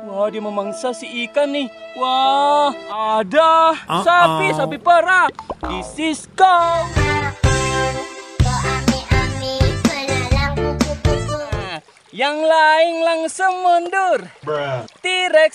Wah, dia memangsa si ikan nih. Wah, ada sapi perah di Sisko. Nah, yang lain langsung mundur. T-Rex.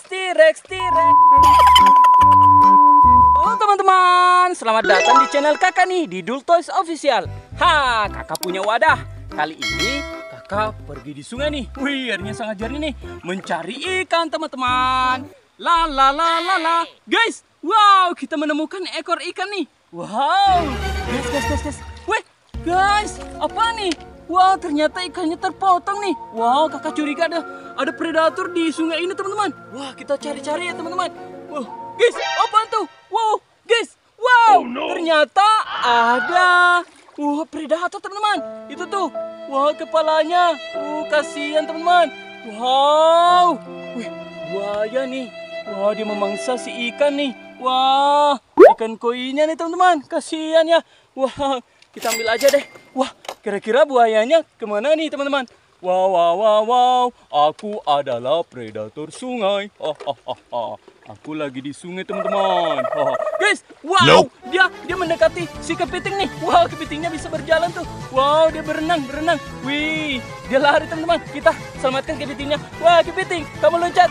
Halo teman-teman, selamat datang di channel kakak nih, di Dul Toys Official. Kakak punya wadah. Kali ini kakak pergi di sungai nih. Wih, airnya sangat jernih nih. Mencari ikan teman-teman. La. Guys, wow, kita menemukan ekor ikan nih. Wow, guys. Wih, guys, apa nih? Wow, ternyata ikannya terpotong nih. Wow, kakak curiga ada predator di sungai ini teman-teman. Wah, kita cari-cari ya teman-teman. Wow, guys, apa tuh? Wow, guys, wow, ternyata ada predator teman-teman. Itu tuh, wah, kepalanya. Kasihan teman-teman. Wow, wih, buaya nih. Wah, dia memangsa si ikan nih. Wah, ikan koinya nih teman-teman. Kasihan ya. Wah, kita ambil aja deh. Wah, kira-kira buayanya kemana nih teman-teman? Wow, aku adalah predator sungai. Aku lagi di sungai teman-teman. Guys, wow, dia mendekati si kepiting nih. Wow, kepitingnya bisa berjalan tuh. Wow, dia berenang. Wih, dia lari teman-teman. Kita selamatkan kepitingnya. Wah, kepiting, kamu loncat.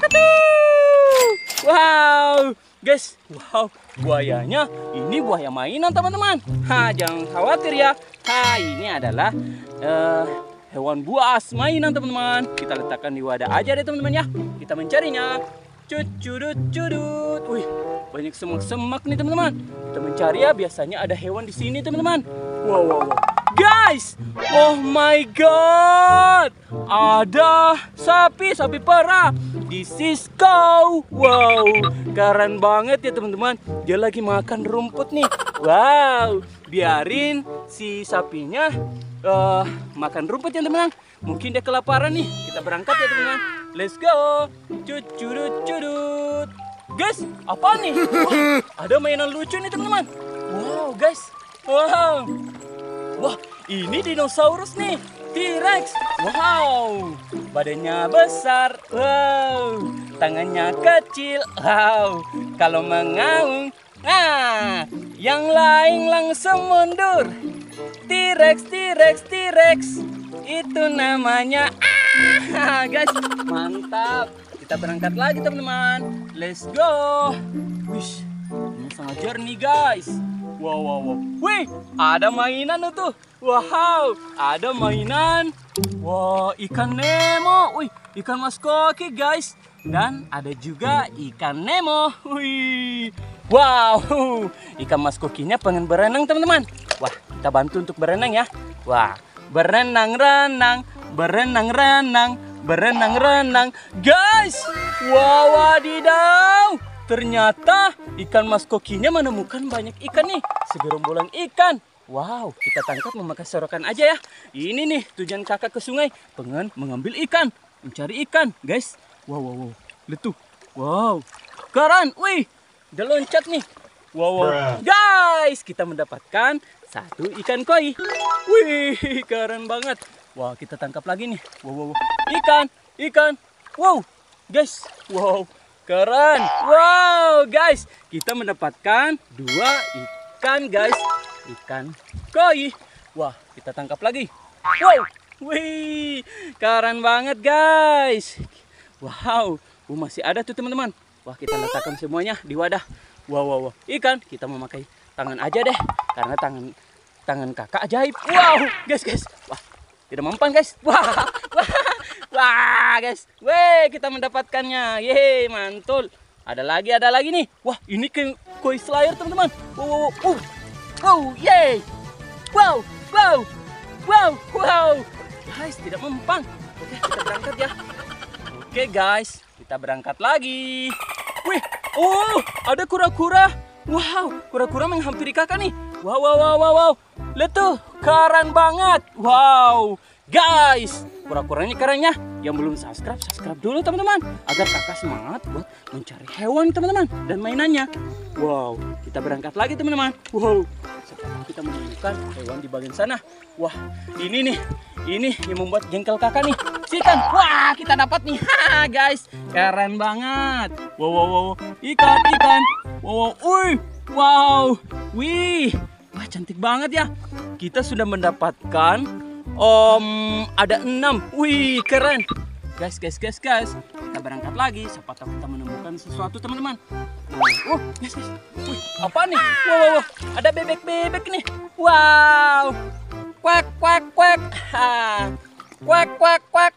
Wow, guys, wow, buayanya ini buaya mainan teman-teman. Jangan khawatir ya. Ini adalah hewan buas mainan teman-teman. Kita letakkan di wadah aja deh teman-teman ya. Kita mencarinya. Cudut. Wih, banyak semak-semak nih teman-teman. Kita mencari ya, biasanya ada hewan di sini teman-teman. Wow. Guys, oh my god, ada sapi perah di Sisko. Wow, keren banget ya teman-teman. Dia lagi makan rumput nih. Wow, biarin si sapinya makan rumput ya teman-teman. Mungkin dia kelaparan nih. Kita berangkat ya teman-teman. Let's go. Cudut. Guys, apa nih? Wah, ada mainan lucu nih teman-teman. Wow, guys. Wah, ini dinosaurus nih. T-Rex. Wow, badannya besar. Wow, tangannya kecil. Wow, kalau mengaum. Yang lain langsung mundur. T-Rex. Itu namanya. Guys, mantap. Kita berangkat lagi teman-teman. Let's go. Wish, ini sangat jernih guys. Wow. Wih, ada mainan tuh. Wow, ada mainan. Wah, ikan Nemo. Wih, ikan mas koki guys. Dan ada juga ikan Nemo. Wih, wow, ikan mas kokinya pengen berenang teman-teman. Wah, kita bantu untuk berenang ya. Wah, berenang. Guys, wow, wadidaw. Ternyata ikan mas kokinya menemukan banyak ikan nih. Segerombolan ikan. Wow, kita tangkap memakai serokan aja ya. Ini nih tujuan kakak ke sungai. Pengen mengambil ikan. Mencari ikan, guys. Wow. Lihat tuh. Wow, keren. Wih, dia loncat nih. Wow. Guys, kita mendapatkan satu ikan koi. Wih, keren banget. Wah, kita tangkap lagi nih. Wow. Ikan. Wow, guys. Wow, keren. Wow, guys. Kita mendapatkan 2 ikan, guys. Ikan koi. Wah, kita tangkap lagi. Wow. Wih, keren banget, guys. Wow, masih ada tuh teman-teman. Wah, kita letakkan semuanya di wadah. Wow. Ikan, kita memakai tangan aja deh. Karena tangan kakak ajaib. Wow, guys. Wah, tidak mempan guys. Wah, guys. Weh, kita mendapatkannya. Yeay, mantul. Ada lagi nih. Wah, ini koi slayer teman-teman. Wow, yeay. Wow. Guys, tidak mempan. Oke, kita berangkat ya. Oke, guys, kita berangkat lagi. Wih, ada kura-kura. Wow, kura-kura menghampiri kakak nih. Wow. Lihat tuh, keren banget. Wow, guys, kura-kuranya kerennya. Yang belum subscribe dulu teman-teman. Agar kakak semangat buat mencari hewan teman-teman dan mainannya. Wow, kita berangkat lagi teman-teman. Wow, sekarang kita menemukan hewan di bagian sana. Wah, ini nih. Ini yang membuat jengkel kakak nih. ikan. Wah, kita dapat nih. Haha, guys. Keren banget. Wow, wow, wow. Ikan, ikan. Wow, wow. Wow. Wih. Wah, cantik banget ya. Kita sudah mendapatkan ada 6. Wih, keren. Guys. Kita berangkat lagi. Siapa tahu kita menemukan sesuatu, teman-teman. Guys. Wih, apa nih? Wow. Ada bebek-bebek nih. Wow. Kuak. Ha. Kuak. Kuak.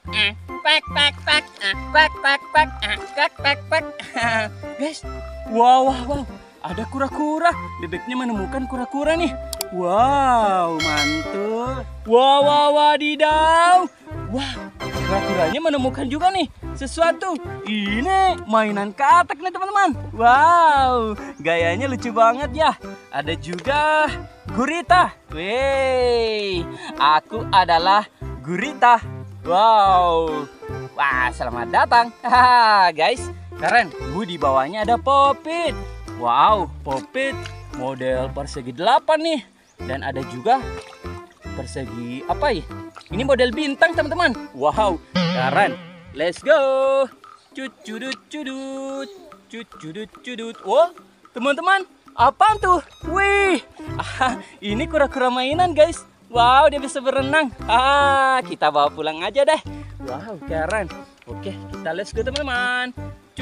Guys, wow. Ada kura-kura. Bebeknya menemukan kura-kura nih. Wow, mantul. Wow, wadidaw. Wah, kura-kuranya menemukan juga nih sesuatu. Ini mainan katak nih, teman-teman. Wow, gayanya lucu banget ya. Ada juga gurita. Wey, aku adalah gurita. Wow. Wah, selamat datang. Haha, guys, keren. Di bawahnya ada popit. Wow, popit model persegi 8 nih. Dan ada juga persegi apa ya? Ini model bintang, teman-teman. Wow, keren. Let's go. Cudut. Wah, teman-teman, apaan tuh? Wih, ini kura-kura mainan, guys. Wow, dia bisa berenang. Kita bawa pulang aja deh. Wow, keren. Oke, kita let's go, teman-teman.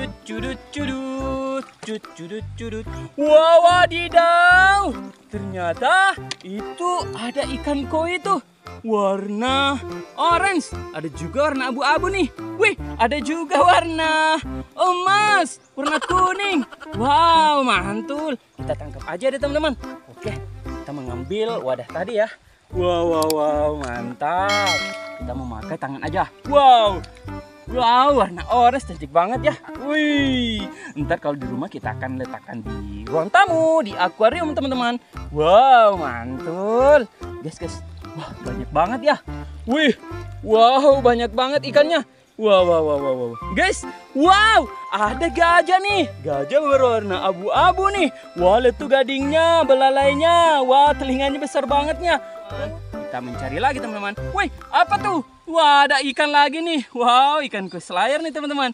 Cudut. Wow, wadidaw. Ternyata itu ada ikan koi tuh. Warna orange. Ada juga warna abu-abu nih. Wih, ada juga warna emas. Warna kuning. Wow, mantul. Kita tangkap aja deh, teman-teman. Oke, kita mengambil wadah tadi ya. Wow, mantap. Kita memakai tangan aja. Wow, warna orange cantik banget ya. Wih, ntar kalau di rumah kita akan letakkan di ruang tamu, di akuarium, teman-teman. Wow, mantul. Guys. Wah, banyak banget ya. Wih, wow, banyak banget ikannya. Wow. Guys, wow, ada gajah nih. Gajah berwarna abu-abu nih. Wah, lihat tuh gadingnya, belalainya. Wah, telinganya besar bangetnya. Kita mencari lagi, teman-teman. Wih, apa tuh? Wah, ada ikan lagi nih. Wow, ikan koi selayar nih, teman-teman.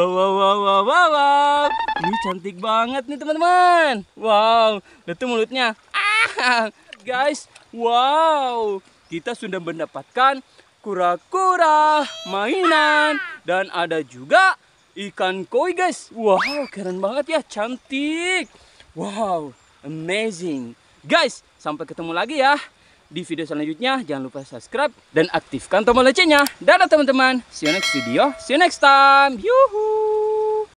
Wow. Ini cantik banget nih, teman-teman. Wow, lihat tuh mulutnya. Guys, wow. Kita sudah mendapatkan kura-kura mainan dan ada juga ikan koi, guys. Wow, keren banget ya, cantik. Wow, amazing. Guys, sampai ketemu lagi ya di video selanjutnya. Jangan lupa subscribe dan aktifkan tombol loncengnya. Dadah, teman-teman. See you next video. See you next time. Yuhu.